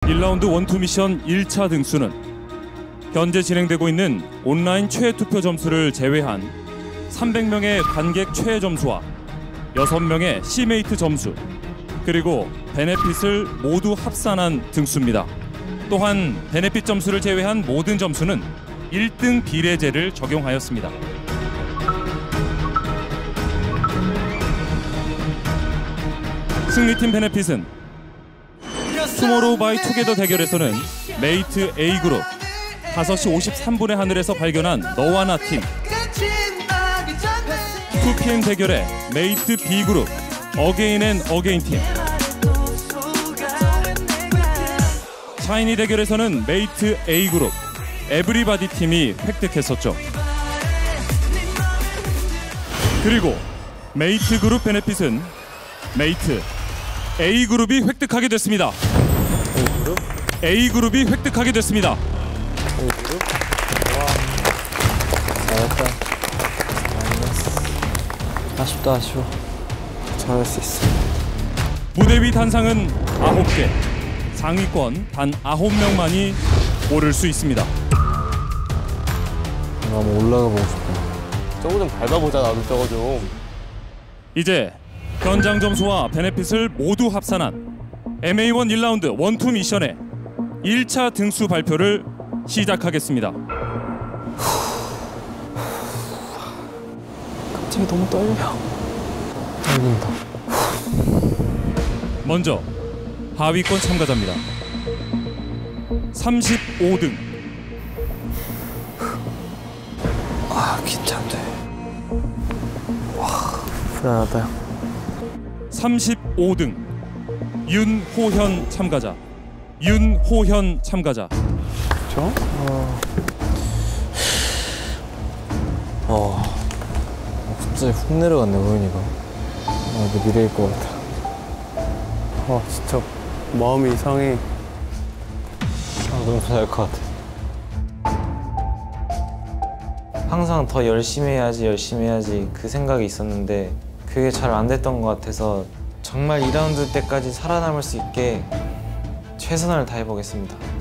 1라운드 원투 미션 1차 등수는 현재 진행되고 있는 온라인 최애 투표 점수를 제외한 300명의 관객 최애 점수와 6명의 C메이트 점수, 그리고 베네핏을 모두 합산한 등수입니다. 또한 베네핏 점수를 제외한 모든 점수는 1등 비례제를 적용하였습니다. 승리팀 베네핏은 투모로우 바이 투게더 대결에서는 메이트 A그룹 5시 53분의 하늘에서 발견한 너와 나 팀, 2PM 대결에 메이트 B그룹 어게인 앤 어게인 팀, 샤이니 대결에서는 메이트 A그룹 에브리바디 팀이 획득했었죠. 그리고 메이트 그룹 베네핏은 메이트 A그룹이 획득하게 됐습니다. A그룹이 획득하게 됐습니다. A그룹? 와, 잘했다. 아쉽다, 아쉬워. 잘할 수 있어. 무대 위 단상은 9개, 상위권 단 9명만이 오를 수 있습니다. 나 한번 올라가 보고 싶어. 저거 좀 밟아보자, 나도 저거 좀. 이제 현장 점수와 베네핏을 모두 합산한 MA1 1라운드 원투 미션의 1차 등수 발표를 시작하겠습니다. 갑자기 너무 떨려. 떨린다. 먼저 하위권 참가자입니다. 35등. 아, 긴장돼. 와, 불안하다. 35등 윤호현 참가자. 윤호현 참가자. 저? 갑자기 훅 내려갔네, 호연이가. 내 미래일 것 같아. 진짜 마음이 이상해. 너무 잘할 것 같아. 항상 더 열심히 해야지 그 생각이 있었는데 그게 잘 안 됐던 것 같아서 정말 2라운드 때까지 살아남을 수 있게 최선을 다해보겠습니다.